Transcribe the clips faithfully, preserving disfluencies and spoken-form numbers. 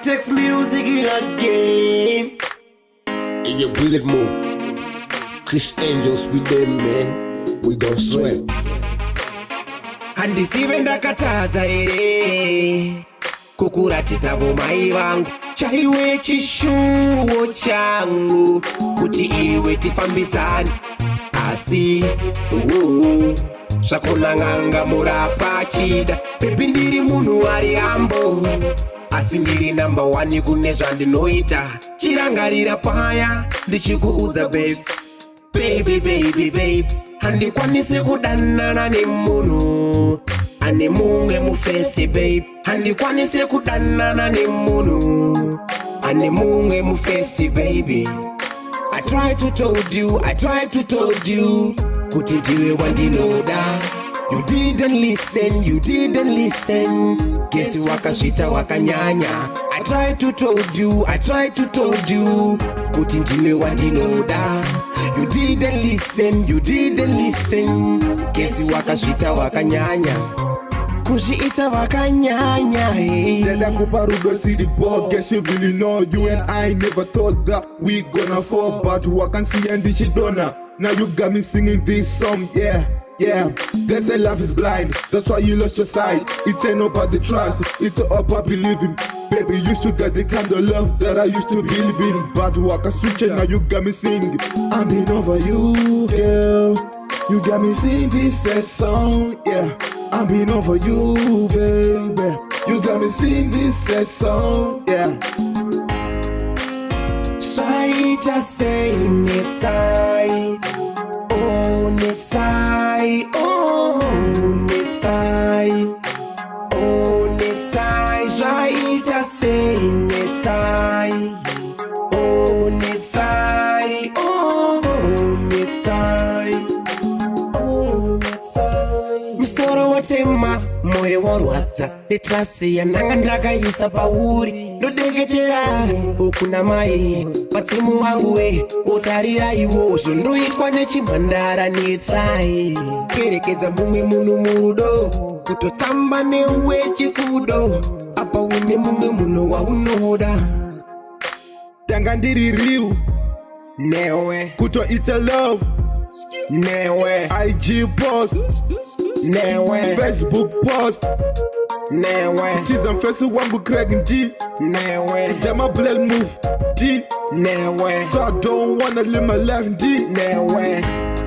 Vortex music again. In your bullet mode, Chris Angels with them, man. We don't sweat. Handisive ndakatadza ere kukuratidza vomai vangu chaiwe chishuwo changu kuti iwe tifambidzane asi uh, zvakonang'anga murapa chida bebi ndiri munhu ari ambo asi ndiri namba wani kune zvandinoita chirangarira paya ndichikuudza baby baby baby baby handikwanise kudanana nemunhu ane mumwe mufesi babe handikwanise kudanana nemunhu ane mumwe mufesi baby. I tried to told you, I tried to told you kuti ndiwe wandinoda. You didn't listen, you didn't listen. Kesi wakasvita wakanyanya. I tried to told you, I tried to told you kuti ndiwe wandinoda. You didn't listen, you didn't listen. Kesi wakasvita wakanyanya. Kuziita wakanyanya. Dada kupa rudo city ball. Guess you really know you and I never thought that we gonna fall, but wakan see and she donna. Now you got me singing this song, yeah. Yeah, they say love is blind, that's why you lost your sight. It ain't about the trust, it's all about believing. Baby, you used to get the kind of love that I used to believe in. But walk a switch and now you got me singing. I'm been over you, girl. You got me singing this sad song, yeah. I'm been over you, baby. You got me singing this sad song, yeah. Shaita saying it's I. Oh, it's I. Oh, it's I. Oh, it's I. Shaita saying it's I. Oh, it's I. Oh, it's I. Oh, it's I. Misoro watema moyo warwadza etrasiya nanga ndakaisa pauri ndodegetera ukuna mai patsimu wangu we utarira iwozvo ndoitwa nechimhandara netsai kerekedza mumwe munhu murudo kutotamba newe chikudo apa une mumwe munhu waunoda tanga ndiri riu newe kutoita love newe I G post newe Facebook post newe tiza mfesi wangu Craig D newe jama blood move D newe so I don't wanna live my life D newe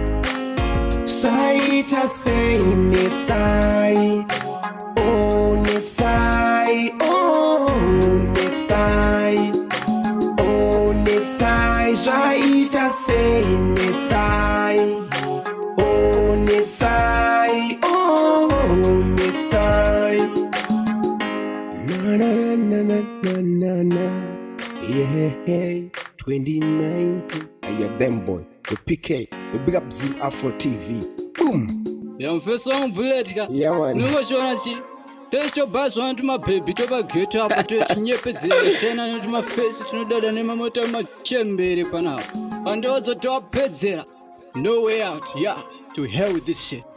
Shaita saying it's I. Oh, it's I. Oh, it's I. Oh, it's I. Shaita saying it's I. Oh, it's I. Oh, it's I. Na na na na na na na. Yeah, twenty nineteen. I got them boy. The P K. The big up Zim Afro T V. Boom. Yeah, first song bullet ka. Yeah man. Nuko shona chi. Testo bus want to my baby to ba get up to chinyepedzera sena to my face to dada ne mamota machembere pana. And also to pedzera. No way out. Yeah, to hell with this shit.